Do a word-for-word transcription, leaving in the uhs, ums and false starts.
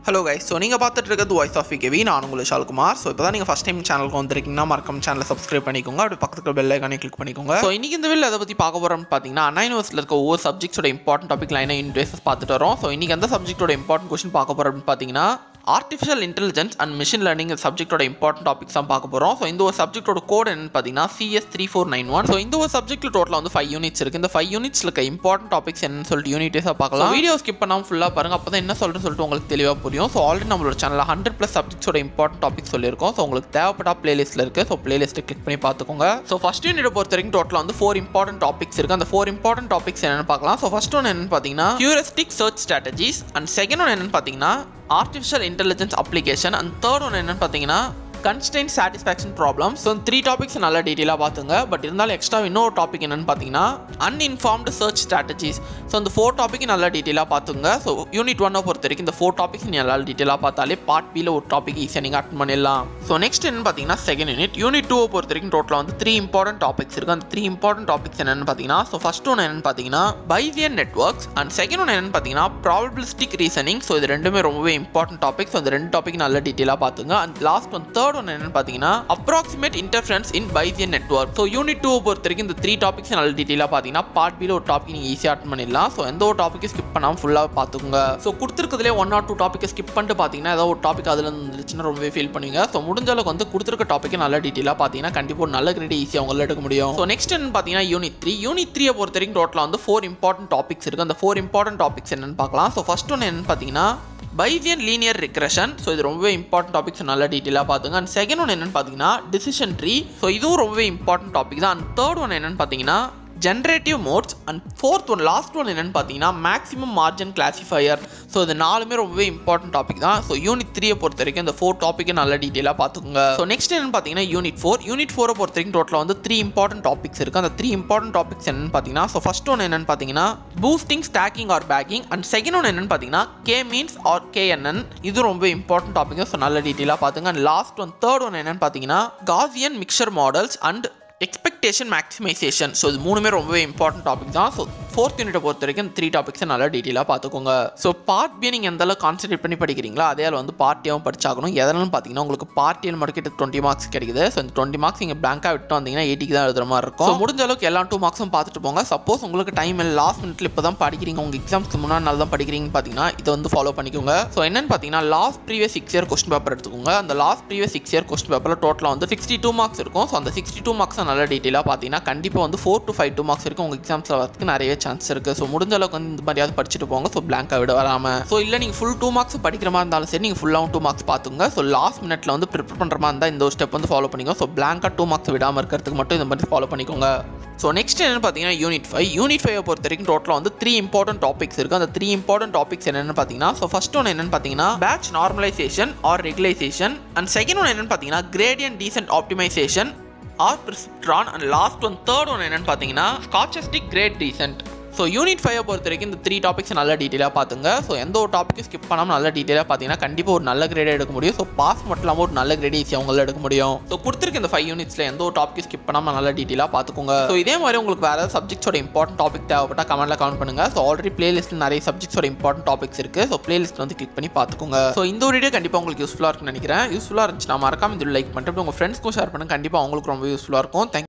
Hello guys, so நீங்க பார்த்துட்டு இருக்கிறது வாய்ஸ் ஆஃப் விகேவி. நான் உங்கள் ஷால்குமார். ஸோ இப்போ தான் நீங்கள் ஃபஸ்ட் டைம் சேனலுக்கு வந்திருக்கீங்கன்னா மறக்காம சேனலை சப்ஸ்கிரைப் பண்ணிக்கோங்க. அப்படி பக்கத்துக்கு பெல் ஐக்கானே கிளிக் பண்ணிக்கோங்க. ஸோ இன்னைக்கு இந்த வீடியோவில் எதை பற்றி பார்க்க போகிறோம்னு பார்த்தீங்கன்னா அண்ணா யூனிவர்சிட்டியில் இருக்க ஒவ்வொரு சப்ஜெக்ட்ஸோட இம்பார்ட்டன்ட் டாபிக் லைனாக யூனிட் வைஸஸ் பார்த்துட்டு வரோம். ஸோ இன்னைக்கு அந்த சப்ஜெக்ட்டோட இம்பார்ட்டன்ட் கொஸ்டின் பார்க்க போகிறோம் அப்படின்னு பார்த்தீங்கன்னா artificial intelligence and machine learning சப்ஜெக்ட்டோட இம்பார்ட்டன்ட் டாபிக்ஸ் தான் பார்க்க போகிறோம். ஸோ இந்த ஒரு சப்ஜெக்ட்டோட கோட் என்னன்னு பார்த்தீங்கன்னா C S three four nine one. So இந்த ஒரு சப்ஜெக்ட்டில் டோட்டலாக வந்து ஃபைவ் யூனிட்ஸ் இருக்குது. இந்த ஃபைவ் யூனிட்ஸில் இருக்க இம்பார்ட்டன்ட் டாபிக்ஸ் என்னன்னு சொல்லிட்டு யூனிட் வைஸாக பார்க்கலாம். வீடியோ ஸ்கிப் பண்ணாமல் ஃபுல்லாக பாருங்கள், அப்போ தான் என்ன சொல்கிறேன்னு சொல்லிட்டு உங்களுக்கு தெளிவாக புரியும். ஸோ ஆல்ரெடி நம்மளோட சேனலில் ஹண்ட்ரட் ப்ளஸ் சப்ஜெக்ட்ஸோட இம்பார்ட்டன்ட் டாபிக் சொல்லியிருக்கோம். ஸோ உங்களுக்கு தேவைப்பட்ட பிளேலிஸ்ட்டில் இருக்குது. ஸோ பிளேலிஸ்ட்டை கிளிக் பண்ணி பார்த்துக்கோங்க. ஸோ ஃபஸ்ட் யூனிட் பொறுத்த வரைக்கும் டோட்டலாக வந்து ஃபோர் இம்பார்ட்டன்ட் டாபிக்ஸ் இருக்குது. அந்த ஃபோர் இம்பார்ட்டன்ட் டாபிக்ஸ் என்னென்னு பார்க்கலாம். ஸோ ஃபஸ்ட் ஒன்று என்னென்னு பார்த்தீங்கன்னா heuristic search strategies, and second ஒன்று என்னென்னு பார்த்தீங்கன்னா artificial intelligence application, and third ஒன்று என்னென்னு பார்த்தீங்கன்னா constant satisfaction problem. So three topics நல்லா டீட்டெயிலாக பார்த்துங்க. பட் இருந்தாலும் எக்ஸ்ட்ரா இன்னொரு டாபிக் என்னென்னு பார்த்தீங்கன்னா அன்இன்ஃபார்ம்டு சர்ச் ஸ்ட்ராட்டஜிஸ். ஸோ இந்த ஃபோர் டாபிக் நல்லா டீட்டெயிலாக பார்த்துங்க. ஸோ யூனிட் ஒன்னை பொறுத்த வரைக்கும் இந்த ஃபோர் டாபிக்ஸ் நீங்கள் நல்லா டீட்டெயிலாக பார்த்தாலே பார்ட் பியில் ஒரு டாபிக் ஈஸியாக நீங்கள் அட்டன் பண்ணிடலாம். ஸோ நெக்ஸ்ட் என்னென்னு பார்த்தீங்கன்னா செகண்ட் யூனிட் யூனிட் டூவை பொறுத்த வரைக்கும் டோட்டலாக வந்து த்ரீ இம்பார்ட்டன்ட் டாபிக்ஸ் இருக்குது. அந்த த்ரீ இம்பார்ட்டன்ட் டாபிக்ஸ் என்னென்னு பார்த்தீங்கன்னா ஸோ ஃபஸ்ட் ஒன்று என்னென்னு பார்த்தீங்கன்னா பைசியன் நெட்வொர்க்ஸ், அண்ட் செகண்ட் ஒன்று என்னென்னு பார்த்தீங்கன்னா ப்ராபபிலிஸ்டிக் ரீசனிங். ஸோ இது ரெண்டுமே ரொம்பவே இம்பார்ட்டன்ட் டாபிக். ஸோ இந்த ரெண்டு டாபிக் நல்லா டீட்டெயிலாக பார்த்துங்க. அண்ட் லாஸ்ட் ஒன் தேர்ட் ஒன்று என்னென்னு பார்த்தீங்கன்னா approximate interference in Bayesian network. So unit two பொறுத்த வரைக்கும் இந்த த்ரீ டாபிக்ஸ் நல்ல டீடைலா பாத்தீங்கன்னா பார்ட் பி ல ஒரு டாபிக் நீங்க ஈஸியா அட்டெண்ட் பண்ணிடலாம். சோ எந்த ஒரு டாபிக் ஸ்கிப் பண்ணாம ஃபுல்லா பாத்துக்கோங்க. சோ கொடுத்திருக்கிறதுல one or two topic skip பண்ணிட்டு பாத்தீங்கன்னா ஏதாவது ஒரு டாபிக் அதுல இருந்துச்சுன்னா ரொம்பவே ஃபீல் பண்ணுவீங்க. சோ முடிஞ்ச அளவுக்கு வந்து கொடுத்திருக்க டாபிக் நல்ல டீடைலா பாத்தீங்கன்னா கண்டிப்பா ஒரு நல்ல கிரேட் ஈஸியா உங்களால எடுக்க முடியும். சோ நெக்ஸ்ட் என்ன பாத்தீங்கன்னா யூனிட் த்ரீ யூனிட் த்ரீ பொறுத்த வரைக்கும் டோட்டலா வந்து ஃபோர் இம்பார்ட்டன்ட் டாபிக்ஸ் இருக்கு. அந்த ஃபோர் இம்பார்ட்டன்ட் டாபிக்ஸ் என்னன்னு பார்க்கலாம். சோ ஃபர்ஸ்ட் ஒன் என்னன்னு பாத்தீங்கன்னா Bayesian linear regression. ஸோ இது ரொம்பவே இம்பார்ட்டன்ட் டாபிக்ஸ் நல்லா டீட்டெயிலாக பார்த்துங்க. அண்ட் செகண்ட் ஒன் என்னன்னு பார்த்தீங்கன்னா டிசிஷன் ட்ரீ. ஸோ இதுவும் ரொம்பவே இம்பார்ட்டன்ட் டாபிக் தான். அண்ட் தேர்ட் ஒன் என்னன்னு பார்த்தீங்கன்னா generative models, and fourth one last one என்னன்னு பார்த்தீங்கன்னா மேக்ஸிமம் மார்ஜின் கிளாசிஃபையர். ஸோ இது நாலுமே ரொம்பவே இம்பார்ட்டன்ட் டாபிக் தான். ஸோ யூனிட் த்ரீயை பொறுத்த வரைக்கும் இந்த ஃபோர் டாப்பிக்கை நல்லா டீட்டெயிலாக பார்த்துக்கோங்க. ஸோ நெக்ஸ்ட் என்னன்னு பார்த்தீங்கன்னா யூனிட் ஃபோர் யூனிட் ஃபோரை பொறுத்த வரைக்கும் டோட்டலாக வந்து த்ரீ இம்பார்ட்டன்ட் டாபிக்ஸ் இருக்குது. அந்த த்ரீ இம்பார்ட்டன்ட் டாபிக்ஸ் என்னன்னு பார்த்தீங்கன்னா ஸோ ஃபர்ஸ்ட் ஒன் என்னன்னு பார்த்தீங்கன்னா boosting, stacking or bagging, and second one என்னன்னு பார்த்தீங்கன்னா கே மீன்ஸ் ஆர் கேஎன்என். இது ரொம்ப இம்பார்ட்டன்ட் டாபிக். ஸோ நல்ல டீட்டெயிலாக பார்த்துங்க. And last one third one என்னன்னு பார்த்தீங்கன்னா Gaussian mixture models and expectation maximization. So இது மூணுமே ரொம்பவே இம்பார்ட்டன்ட் டாபிக் தான். ஸோ ஃபோர்த் யூனிட்டை பொறுத்த வரைக்கும் த்ரீ டாபிக்ஸை நல்லா டீட்டெயிலாக பார்த்துக்கோங்க. ஸோ பார்ட் பி நீங்கள் எந்த அளவுக்கு கான்சென்ட்ரேட் பண்ணி படிக்கிறீங்களோ அதே அளவு வந்து பார்ட்டியாகவும் படிச்சாகணும். எதனாலும் பார்த்தீங்கன்னா உங்களுக்கு பார்ட்டியில் மட்டும் கிட்ட டுவெண்ட்டி மார்க்ஸ் கிடைக்குது. ஸோ இந்த டுவெண்ட்டி மார்க்ஸ் நீங்கள் பிளாங்காக விட்டு வந்தீங்கன்னா எயிட்டிக்கு தான் எழுதுற மாதிரி இருக்கும். ஸோ முடிஞ்ச அளவுக்கு எல்லா டூ மார்க்ஸும் பார்த்துட்டு போங்க. சப்போஸ் உங்களுக்கு டைம் இல்லை லாஸ்ட் மினிட்ல இப்போ தான் படிக்கிறீங்க, உங்கள் எக்ஸாம்ஸ்க்கு முன்னாடி நாள் தான் படிக்கிறீங்கன்னு பார்த்தீங்கன்னா இதை வந்து ஃபாலோ பண்ணிக்கோங்க. ஸோ என்னன்னு பார்த்தீங்கன்னா last previous six year question paper எடுத்துக்கோங்க. அந்த last previous six year question பேப்பரில் டோட்டலாக வந்து சிக்ஸ்டி டூ மார்க்ஸ் இருக்கும். ஸோ அந்த சிக்ஸ்டி டூ மார்க்ஸ் நல்லா டீட்டெயிலாக பார்த்தீங்கன்னா கண்டிப்பாக வந்து four to five two marks இருக்கும். உங்கள் எக்ஸாம்ஸில் வரதுக்கு நிறைய சான்ஸ் இருக்குது. ஸோ முடிஞ்ச அளவுக்கு வந்து இந்த மாதிரியாவது படிச்சுட்டு போங்க. ஸோ பிளாங்காக விட வராமல். ஸோ இல்லை நீங்கள் ஃபுல் டூ மார்க்ஸ் படிக்கிற மாதிரி இருந்தாலும் சரி, நீங்கள் ஃபுல்லாகவும் டூ மார்க்ஸ் பார்த்துங்க. ஸோ லாஸ்ட் மினிட்ல வந்து ப்ரிப்பேர் பண்ணுற மாதிரி இருந்தால் இந்த ஒரு ஸ்டெப் வந்து ஃபாலோ பண்ணிக்கோங்க. ஸோ பிளாங்காக டூ மார்க்ஸ் விடாமல் இருக்கிறதுக்கு மட்டும் இந்த மாதிரி ஃபாலோ பண்ணிக்கோங்க. ஸோ நெக்ஸ்ட் என்னென்னு பார்த்தீங்கன்னா யூனிட் ஃபைவ் யூனிட் ஃபைவ் பொறுத்த வரைக்கும் டோட்டலாக வந்து த்ரீ இம்பார்ட்டன்ட் டாபிக்ஸ் இருக்குது. அந்த த்ரீ இம்பார்ட்டன்ட் டாபிக்ஸ் என்னென்னு பார்த்தீங்கன்னா ஸோ ஃபர்ஸ்ட் ஒன் என்னென்னு பார்த்தீங்கன்னா batch normalization or regularization, and second one என்னென்னு பார்த்தீங்கன்னா gradient descent optimization or perceptron, and last one third one என்னென்னு பார்த்தீங்கன்னா stochastic gradient descent. So unit ஃபைவை பொறுத்த வரைக்கும் இந்த த்ரீ டாபிக்ஸ் நல்லா டீட்டெயிலாக பார்த்துங்க. ஸோ எந்த ஒரு டாப்பிக்கும் ஸ்கிப் பண்ணாமல் நல்லா டீட்டெயிலாக பார்த்தீங்கன்னா கண்டிப்பாக ஒரு நல்ல கிரேட் எடுக்க முடியும். ஸோ பாஸ் மட்டும் இல்லாமல் ஒரு நல்ல கிரேட் ஈஸியாக உங்களால் எடுக்க முடியும். ஸோ கொடுத்துருக்க இந்த ஃபைவ் யூனிட்ஸில் எந்த ஒரு டாப்பிக்கும் ஸ்கிப் பண்ணாமல் நல்லா டீட்டெயிலாக பார்த்துக்கோங்க. ஸோ இதே மாதிரி உங்களுக்கு வேறு சப்ஜெக்ட்ஸோட இம்பார்ட்டன்ட் டாபிக் தேவைப்பட்டால் கமெண்ட்டில் கமெண்ட் பண்ணுங்கள். ஸோ ஆல்ரெடி பிளேலிஸ்ட்டில் நிறைய சப்ஜெக்ட்ஸோட இம்பார்ட்டன்ட் டாபிக்ஸ் இருக்குது. ஸோ பிளேலிஸ்ட் வந்து கிளிக் பண்ணி பார்த்துக்கோங்க. ஸோ இந்த ஒரு வீடியோ கண்டிப்பாக உங்களுக்கு யூஸ்ஃபுல்லாக இருக்குன்னு நினைக்கிறேன். யூஸ்ஃபுல்லாக இருந்துச்சு நான் மறக்காம இது லைக் பண்ணிட்டு உங்கள் ஃப்ரெண்ட்ஸ்க்கும் ஷேர் பண்ணுங்கள். கண்டிப்பாக அவங்களுக்கு ரொம்ப யூஸ்ஃபுல்லாக இருக்கும். தேங்க்